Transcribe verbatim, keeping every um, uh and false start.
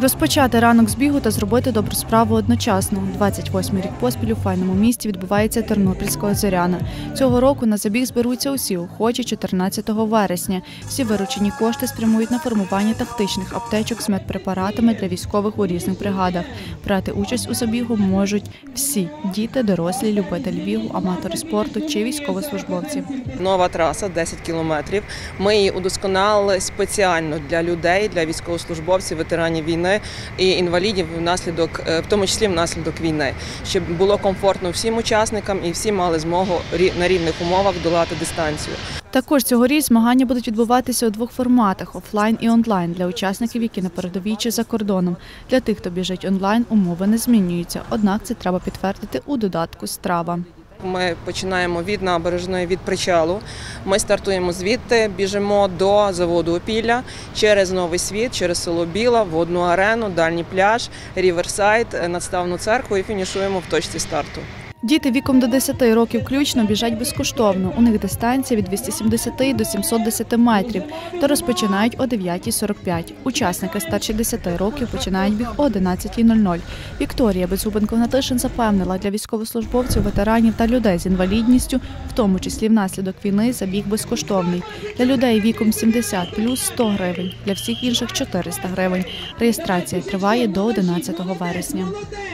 Розпочати ранок з бігу та зробити добру справу одночасно. двадцять восьмий рік поспіль у файному місті відбувається Тернопільська Зоряна. Цього року на забіг зберуться усі охочі чотирнадцятого вересня. Всі виручені кошти спрямують на формування тактичних аптечок з медпрепаратами для військових у різних бригадах. Брати участь у забігу можуть всі – діти, дорослі, любителі бігу, аматори спорту чи військовослужбовці. Нова траса – десять кілометрів. Ми її удосконалили спеціально для людей, для військовослужбовців, ветеранів війни і інвалідів, внаслідок, в тому числі внаслідок війни, щоб було комфортно всім учасникам і всі мали змогу на рівних умовах долати дистанцію. Також цьогоріч змагання будуть відбуватися у двох форматах – офлайн і онлайн для учасників, які на передовій чи за кордоном. Для тих, хто біжить онлайн, умови не змінюються, однак це треба підтвердити у додатку «Страва». Ми починаємо від набережної, від причалу. Ми стартуємо звідти, біжимо до заводу «Опілля», через Новий Світ, через село Біла, Водну арену, дальній пляж, Ріверсайд, Надставну церкву і фінішуємо в точці старту. Діти віком до десяти років включно біжать безкоштовно. У них дистанція від двохсот сімдесяти до сімсот десяти метрів та розпочинають о дев'ятій сорок п'ять. Учасники старші десяти років починають біг о одинадцятій нуль нуль. Вікторія Беззубенко-Гнатишин запевнила, для військовослужбовців, ветеранів та людей з інвалідністю, в тому числі внаслідок війни, забіг безкоштовний. Для людей віком сімдесят плюс – сто гривень, для всіх інших – чотириста гривень. Реєстрація триває до одинадцятого вересня.